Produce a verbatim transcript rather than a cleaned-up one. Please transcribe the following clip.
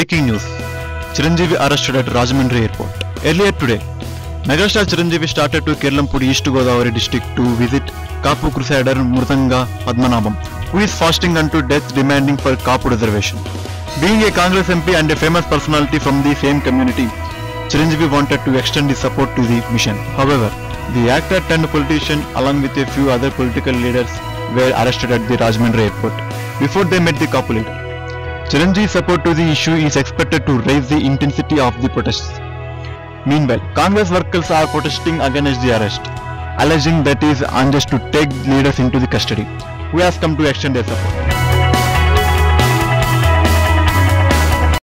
Breaking news. Chiranjeevi arrested at Rajahmundry Airport. Earlier today, megastar Chiranjeevi started to Keralampudi East Godavari district to visit Kapu crusader Murthanga Padmanabham, who is fasting unto death demanding for Kapu reservation. Being a Congress M P and a famous personality from the same community, Chiranjeevi wanted to extend his support to the mission. However, the actor turned politician along with a few other political leaders were arrested at the Rajahmundry Airport before they met the Kapu leader. Chiranjeevi's support to the issue is expected to raise the intensity of the protests. Meanwhile, Congress workers are protesting against the arrest, alleging that it is unjust to take leaders into the custody, who has come to extend their support.